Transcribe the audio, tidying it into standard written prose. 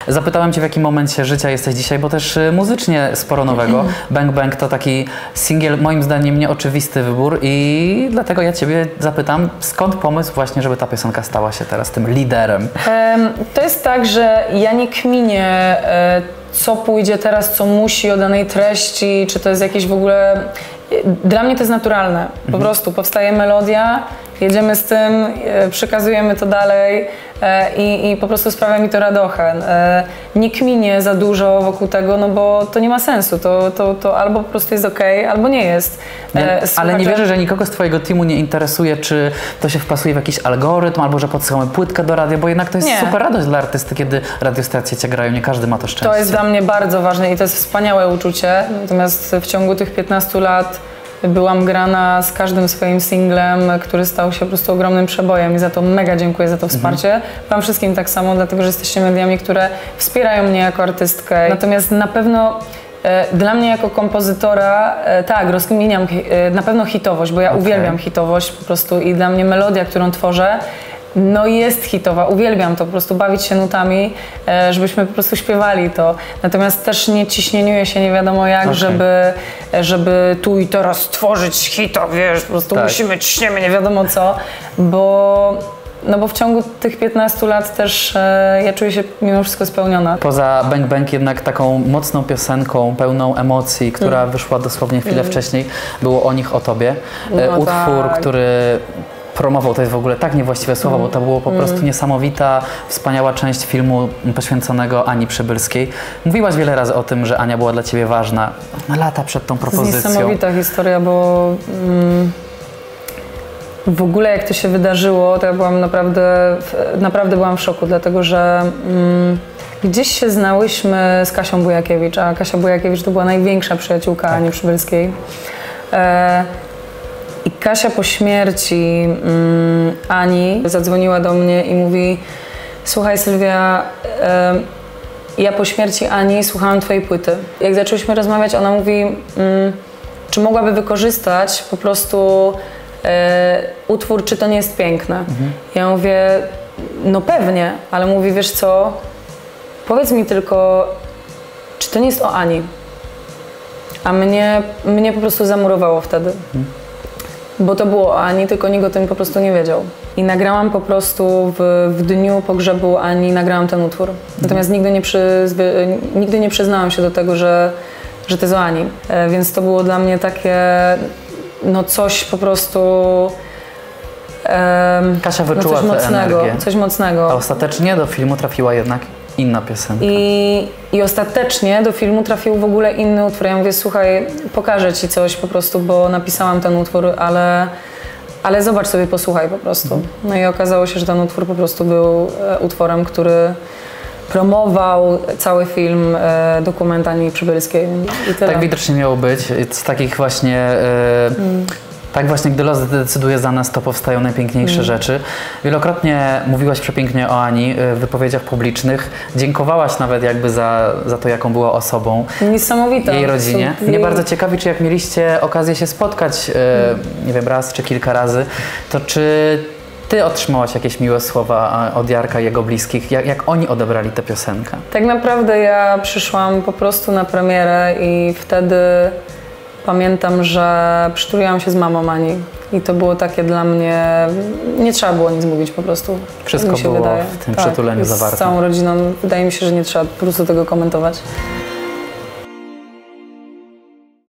Zapytałem Cię, w jakim momencie życia jesteś dzisiaj, bo też muzycznie sporo nowego. Bang Bang to taki singiel, moim zdaniem nieoczywisty wybór i dlatego ja Ciebie zapytam, skąd pomysł właśnie, żeby ta piosenka stała się teraz tym liderem? To jest tak, że ja nie kminię, co pójdzie teraz, co musi o danej treści, czy to jest jakieś w ogóle... Dla mnie to jest naturalne. Po prostu powstaje melodia, jedziemy z tym, przekazujemy to dalej i po prostu sprawia mi to radochę. Nie kminię za dużo wokół tego, no bo to nie ma sensu. To albo po prostu jest okej, albo nie jest. Ale nie wierzę, że nikogo z Twojego teamu nie interesuje, czy to się wpasuje w jakiś algorytm, albo że podsyłamy płytkę do radia, bo jednak to jest super radość dla artysty, kiedy radiostacje Cię grają. Nie każdy ma to szczęście. To jest dla mnie bardzo ważne i to jest wspaniałe uczucie. Natomiast w ciągu tych 15 lat byłam grana z każdym swoim singlem, który stał się po prostu ogromnym przebojem i za to mega dziękuję za to wsparcie. Wam wszystkim tak samo, dlatego że jesteście mediami, które wspierają mnie jako artystkę. Natomiast na pewno dla mnie jako kompozytora, tak, rozkminiam na pewno hitowość, bo ja uwielbiam hitowość po prostu i dla mnie melodia, którą tworzę, no jest hitowa, uwielbiam to, po prostu bawić się nutami, żebyśmy po prostu śpiewali to. Natomiast też nie ciśnieniuję się nie wiadomo jak, żeby tu i teraz stworzyć hita, wiesz, po prostu ciśniemy nie wiadomo co, bo w ciągu tych 15 lat też ja czuję się mimo wszystko spełniona. Poza Bang Bang jednak taką mocną piosenką, pełną emocji, która wyszła dosłownie chwilę wcześniej, było O nich, o tobie. Utwór, który promował, to jest w ogóle tak niewłaściwe słowo, bo to było po prostu niesamowita, wspaniała część filmu poświęconego Ani Przybylskiej. Mówiłaś wiele razy o tym, że Ania była dla Ciebie ważna na lata przed tą propozycją. To jest niesamowita historia, bo w ogóle jak to się wydarzyło, to ja byłam naprawdę byłam w szoku, dlatego że gdzieś się znałyśmy z Kasią Bujakiewicz, a Kasia Bujakiewicz to była największa przyjaciółka Ani Przybylskiej. I Kasia po śmierci Ani zadzwoniła do mnie i mówi: słuchaj Sylwia, ja po śmierci Ani słuchałam twojej płyty. Jak zaczęłyśmy rozmawiać, ona mówi, czy mogłaby wykorzystać po prostu utwór Czy to nie jest piękne? Ja mówię, no pewnie, ale mówi, wiesz co, powiedz mi tylko, czy to nie jest o Ani? A mnie po prostu zamurowało wtedy. Bo to było o Ani, tylko nikt o tym po prostu nie wiedział. I nagrałam po prostu w dniu pogrzebu Ani, nagrałam ten utwór. Natomiast nigdy nie przyznałam się do tego, że to jest o Ani. Więc to było dla mnie takie, no coś po prostu... Kasia wyczuła tę energię. Coś mocnego. A ostatecznie do filmu trafiła jednak inna piosenka. I ostatecznie do filmu trafił w ogóle inny utwór. Ja mówię, słuchaj, pokażę ci coś po prostu, bo napisałam ten utwór, ale zobacz sobie, posłuchaj po prostu. No i okazało się, że ten utwór po prostu był utworem, który promował cały film, dokument Ani Przybylskiej. I tyle. Tak widocznie miało być. Z takich właśnie... Tak właśnie, gdy los decyduje za nas, to powstają najpiękniejsze rzeczy. Wielokrotnie mówiłaś przepięknie o Ani w wypowiedziach publicznych. Dziękowałaś nawet jakby za to, jaką była osobą. Niesamowita. Jej rodzinie. Mnie bardzo ciekawi, czy jak mieliście okazję się spotkać, nie wiem, raz czy kilka razy, to czy Ty otrzymałaś jakieś miłe słowa od Jarka i jego bliskich? Jak oni odebrali tę piosenkę? Tak naprawdę ja przyszłam po prostu na premierę i wtedy pamiętam, że przytuliłam się z mamą Ani i to było takie dla mnie, nie trzeba było nic mówić po prostu. Wszystko było w tym przytuleniu zawarte. Z całą rodziną, wydaje mi się, że nie trzeba po prostu tego komentować.